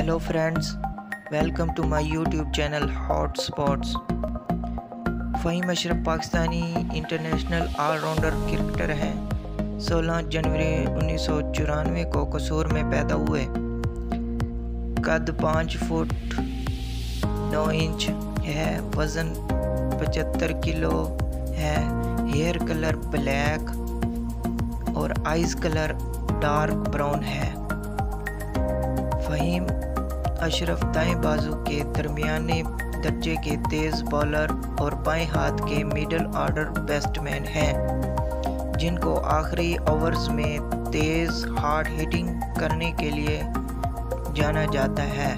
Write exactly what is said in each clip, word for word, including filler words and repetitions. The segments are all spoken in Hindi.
Hello friends, welcome to my YouTube channel hot spots. Fahim Ashraf Pakistani international allrounder cricketer हैं। सोलह जनवरी उन्नीस सौ चौरानवे को कसूर में पैदा हुए। कद पाँच फुट नौ इंच है। वज़न पचहत्तर किलो है। हेयर कलर ब्लैक और आइज़ कलर डार्क ब्राउन है। फ़हीम अशरफ दाएं बाजू के दरमियाने दर्जे के तेज़ बॉलर और बाएं हाथ के मिडल ऑर्डर बैट्समैन हैं, जिनको आखिरी ओवर्स में तेज़ हार्ड हिटिंग करने के लिए जाना जाता है।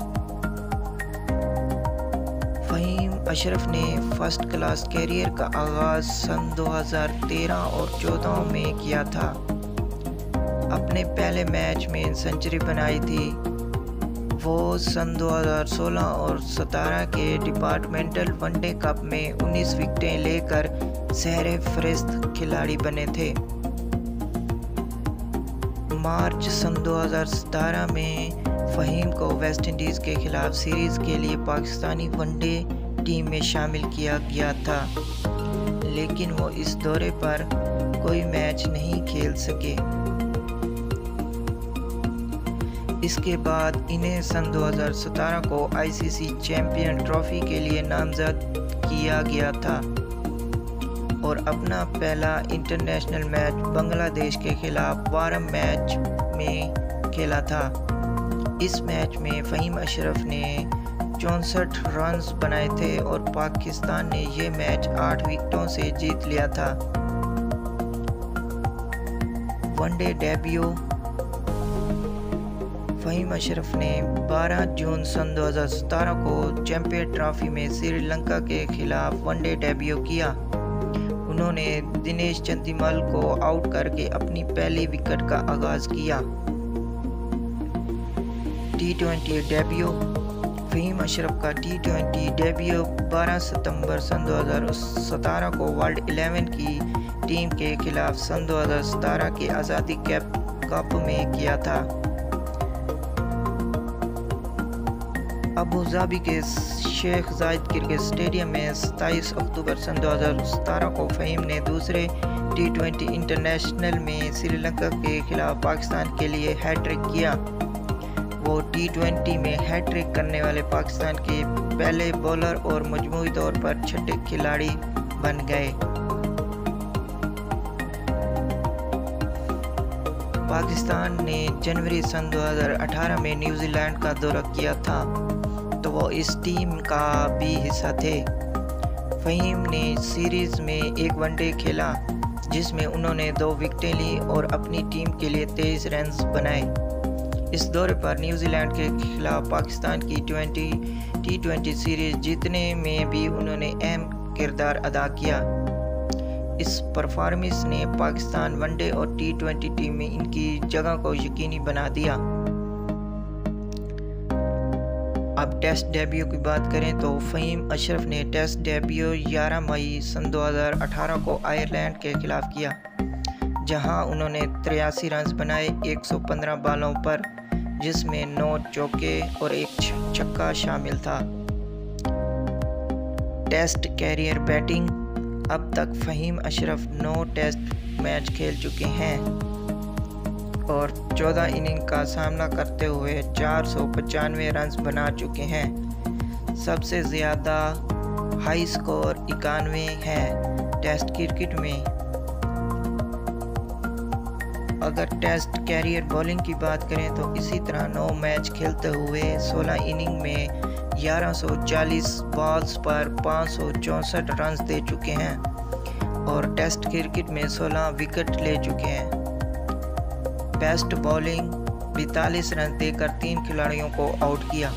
फ़हीम अशरफ ने फर्स्ट क्लास कैरियर का आगाज़ सन दो हज़ार तेरह और चौदह में किया था। अपने पहले मैच में सेंचुरी बनाई थी। वो सन दो हज़ार सोलह और सत्रह के डिपार्टमेंटल वनडे कप में उन्नीस विकेटें लेकर सहरे फहरिस्त खिलाड़ी बने थे। मार्च सन दो हज़ार सत्रह में फ़हीम को वेस्ट इंडीज़ के खिलाफ सीरीज़ के लिए पाकिस्तानी वनडे टीम में शामिल किया गया था, लेकिन वो इस दौरे पर कोई मैच नहीं खेल सके। इसके बाद इन्हें सन दो हज़ार सत्रह को आईसीसी चैंपियन ट्रॉफी के लिए नामजद किया गया था और अपना पहला इंटरनेशनल मैच बांग्लादेश के खिलाफ वारम मैच में खेला था। इस मैच में फ़हीम अशरफ ने चौंसठ रन्स बनाए थे और पाकिस्तान ने यह मैच आठ विकेटों से जीत लिया था। वनडे डेब्यू फ़हीम अशरफ ने बारह जून सन दो हज़ार सत्रह को चैंपियन ट्रॉफी में श्रीलंका के खिलाफ वनडे डेब्यू किया। उन्होंने दिनेश चंदीमल को आउट करके अपनी पहली विकेट का आगाज किया। T twenty debut Fahim Ashraf का टी ट्वेंटी डेब्यू बारह सितंबर सन दो हज़ार सत्रह को वर्ल्ड इलेवन की टीम के खिलाफ सन दो हज़ार सत्रह के आज़ादी कप कप में किया था। अबू धाबी के शेख जायद क्रिकेट स्टेडियम में सत्ताईस अक्टूबर सन दो हज़ार सत्रह को फ़हीम ने दूसरे टी ट्वेंटी इंटरनेशनल में श्रीलंका के खिलाफ पाकिस्तान के लिए हैट्रिक किया। वो टी ट्वेंटी में हैट्रिक करने वाले पाकिस्तान के पहले बॉलर और मजमूई तौर पर छठे खिलाड़ी बन गए। पाकिस्तान ने जनवरी सन दो हज़ार अठारह में न्यूजीलैंड का दौरा किया था, तो वो इस टीम का भी हिस्सा थे। फ़हीम ने सीरीज़ में एक वनडे खेला, जिसमें उन्होंने दो विकेटें ली और अपनी टीम के लिए तेईस रन्स बनाए। इस दौरे पर न्यूजीलैंड के खिलाफ पाकिस्तान की ट्वेंटी टी ट्वेंटी सीरीज़ जीतने में भी उन्होंने अहम किरदार अदा किया। इस परफॉर्मेंस ने पाकिस्तान वनडे और टी ट्वेंटी टीम में इनकी जगह को यकीनी बना दिया। अब टेस्ट डेब्यू की बात करें तो फ़हीम अशरफ ने टेस्ट डेब्यू ग्यारह मई सन दो हज़ार अठारह को आयरलैंड के खिलाफ किया, जहां उन्होंने तिरासी रन बनाए एक सौ पंद्रह बॉलों पर, जिसमें नौ चौके और एक छक्का शामिल था। टेस्ट कैरियर बैटिंग अब तक फ़हीम अशरफ नौ टेस्ट मैच खेल चुके हैं और चौदह इनिंग का सामना करते हुए चार सौ पचानवे रन बना चुके हैं। सबसे ज़्यादा हाई स्कोर इक्यानवे है टेस्ट क्रिकेट में। अगर टेस्ट कैरियर बॉलिंग की बात करें तो इसी तरह नौ मैच खेलते हुए सोलह इनिंग में ग्यारह सौ चालीस बॉल्स पर पाँच सौ चौंसठ रन दे चुके हैं और टेस्ट क्रिकेट में सोलह विकेट ले चुके हैं। बेस्ट बॉलिंग पैंतालीस रन देकर तीन खिलाड़ियों को आउट किया।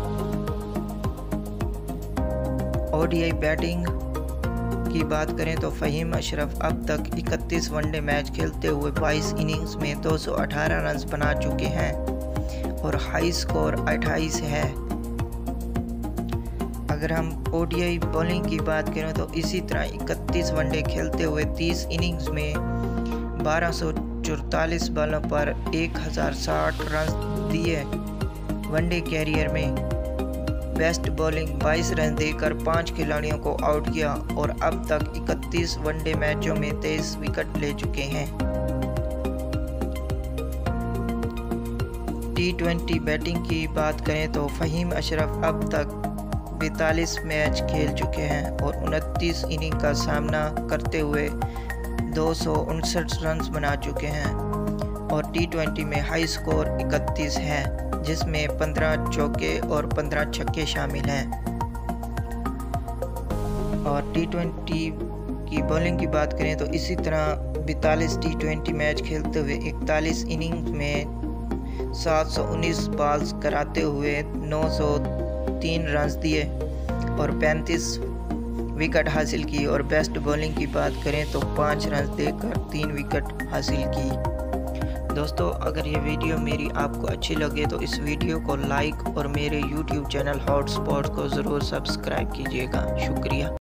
ओडीआई बैटिंग की बात करें तो फ़हीम अशरफ अब तक इकतीस वनडे मैच खेलते हुए बाईस इनिंग्स में दो सौ अठारह रन बना चुके हैं और हाई स्कोर अट्ठाईस है। अगर हम ओडीआई बॉलिंग की बात करें तो इसी तरह इकतीस वनडे खेलते हुए तीस इनिंग्स में बारह सौ चौतालीस बॉलों पर एक हज़ार साठ रन दिए वनडे कैरियर में बेस्ट बॉलिंग बाईस रन देकर पांच खिलाड़ियों को आउट किया और अब तक इकतीस वनडे मैचों में तेईस विकेट ले चुके हैं। टी ट्वेंटी बैटिंग की बात करें तो फ़हीम अशरफ अब तक पैंतालीस मैच खेल चुके हैं और उनतीस इनिंग का सामना करते हुए दो सौ उनसठ रन बना चुके हैं और टी ट्वेंटी में हाई स्कोर इकतीस है, जिसमें पंद्रह चौके और पंद्रह छक्के शामिल हैं। और टी ट्वेंटी की बॉलिंग की बात करें तो इसी तरह बैतालीस टी ट्वेंटी मैच खेलते हुए इकतालीस इनिंग्स में सात सौ उन्नीस बॉल्स कराते हुए नौ सौ तीन रन दिए और पैंतीस विकेट हासिल की। और बेस्ट बॉलिंग की बात करें तो पाँच रन देकर तीन विकेट हासिल की। दोस्तों, अगर ये वीडियो मेरी आपको अच्छी लगे तो इस वीडियो को लाइक और मेरे यूट्यूब चैनल हॉट स्पॉट को ज़रूर सब्सक्राइब कीजिएगा। शुक्रिया।